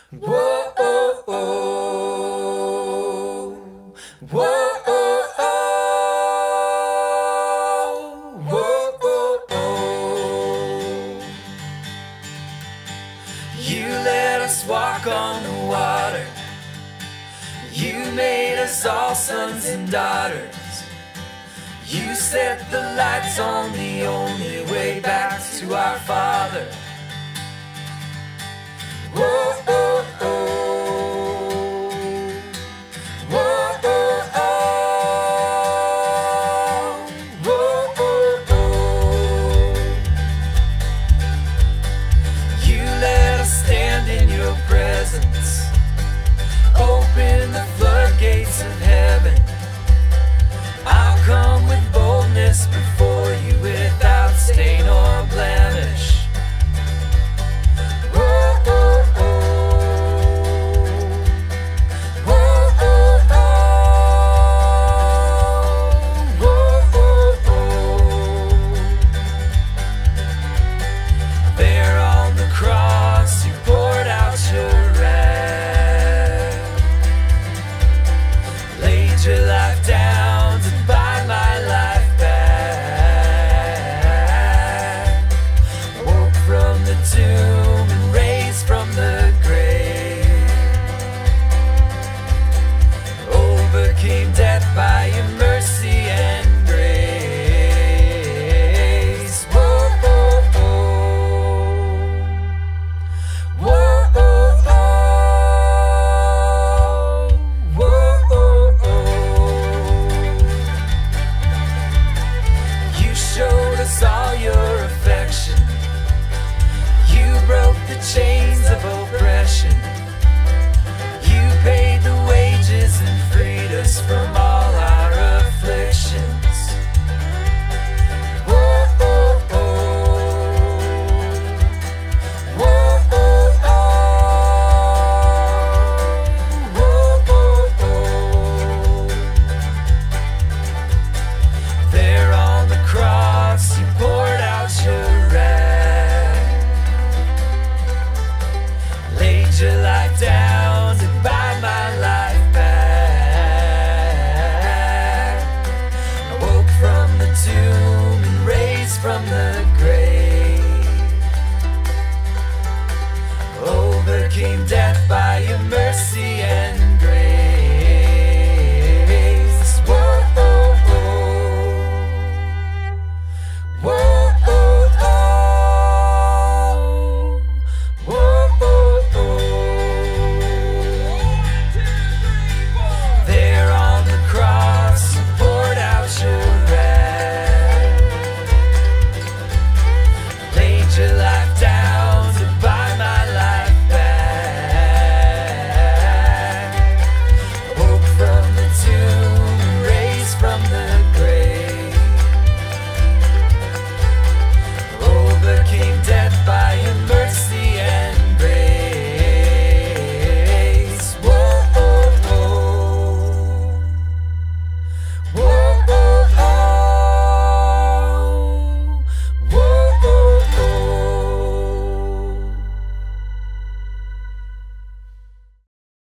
Whoa, oh, oh. Whoa, oh, oh. Whoa, oh, oh. You let us walk on the water. You made us all sons and daughters. You set the lights on the only way back to our Father. Whoa, oh, oh. Whoa, oh, oh. Whoa, oh, oh. You let us stand in your presence. Open the floodgates of heaven. I'll come with boldness before you without stain or blemish. Whoa, oh, oh. Whoa, oh, oh. Whoa, oh, oh. There on the cross you poured out your wrath. Laid your life down to buy my life back. Woke from the tomb and raised from the grave. Overcame death by your mercy and grace. Whoa, oh, oh. Whoa, oh, oh. Whoa, oh, oh. You showed us all your affection. You broke the chains of oppression. You paid the wages and freed us from all our afflictions. Whoa, oh, oh. Whoa, oh, oh. Whoa, oh, oh. There on the cross you poured out your wrath. Laid your life down to buy my life back. I woke from the tomb and raised from the grave. Overcame death by your